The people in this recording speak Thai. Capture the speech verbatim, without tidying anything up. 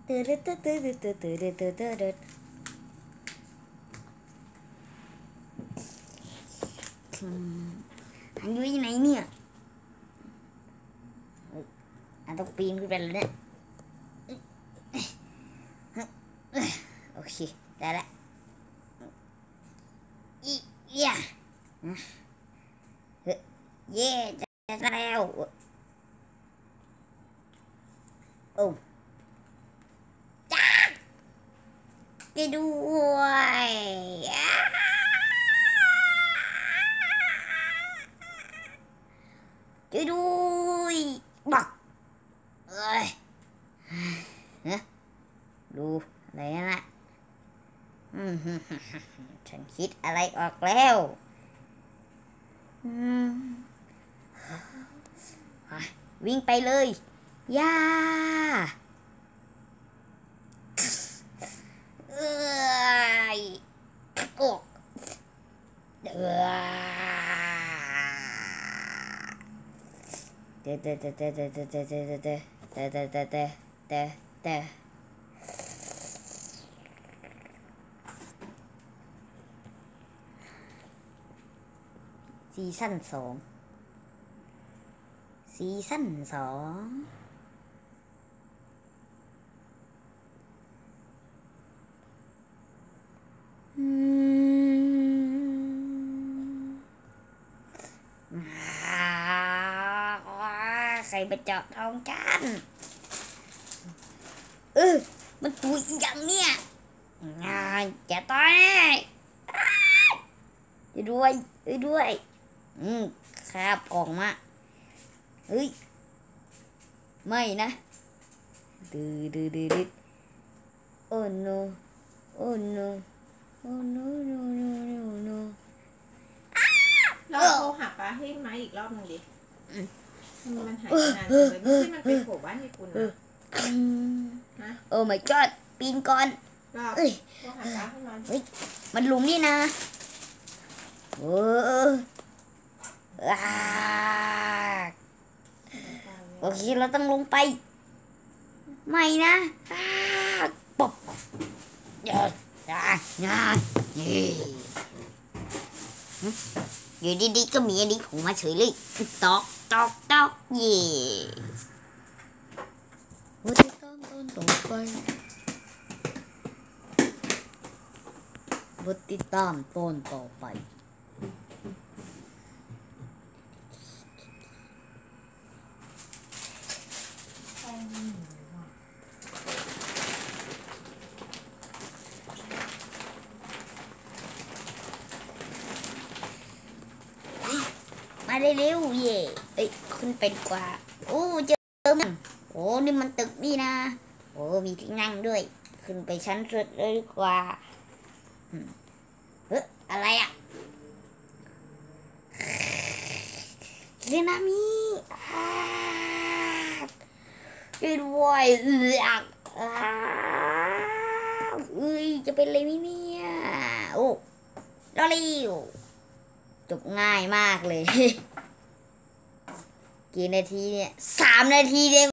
ตื่นตื่นตื่นตื่นตื่นตื่นตื่นตื่นตื่นอันอยู่ที่ไหนเนี่ยอันต้องปีนขึ้นไปแล้วเนี่ยโอเคได้แล้วอีเย่เย่ได้แล้วโอ้จ้าไปด้วยช่วยด้วยบักเอ้ยฮะดูอะไรนะฉันคิดอะไรออกแล้ววิ่งไปเลยย่าเอ้ยโอ้เด้อเด้อเด้อเด้อเด้อเด้อเด้อเด้อเด้อเด้อเด้อเด้อเด้อเด้อเด้อเด้อซีซั่นสองซีซั่นสองใครไปเจาะท้องกันเออมันตัวอย่างเนี้ยงานจะตายไปด้วยไปด้วยอืมครับออกมาเฮ้ยไม่นะดื้อดื้อดื้อดื้อโอ้ no โอ้ no โอ้ no no no no no เราโทรหาป้าให้ไหมอีกรอบนึงดิมันหายไปนานเลยไม่ใช่มันไปโผล่บ้านญี่ปุ่นนะโอ้ my god ปีนก่อนเอ้ยโทรหาป้าให้มันเฮ้ยมันหลุมนี่นะโอ้โอเคเราต้องลงไปไม่นะปบเยอะงานอยู่ดีๆก็มีอันนี้ผมมาเฉยเลยตอกตอกตอกเย่ว่าจะตามต้นต่อไปว่าติดตามต้นต่อไปมาได้เร็วเย่เอ้ยขึ้นไปดีกว่าโอ้เจอมันโอ้นี่มันตึกนี่นะโอ้มีที่นั่งด้วยขึ้นไปชั้นสุดเลยดีกว่าเฮ้ยอะไรอ่ะเรนามิช่วยด้วยเอือกเอ้ยจะเป็นอะไรไหมเนี่ยโอ้รอเร็วจบง่ายมากเลยกี่นาทีเนี่ยสามนาทีเอง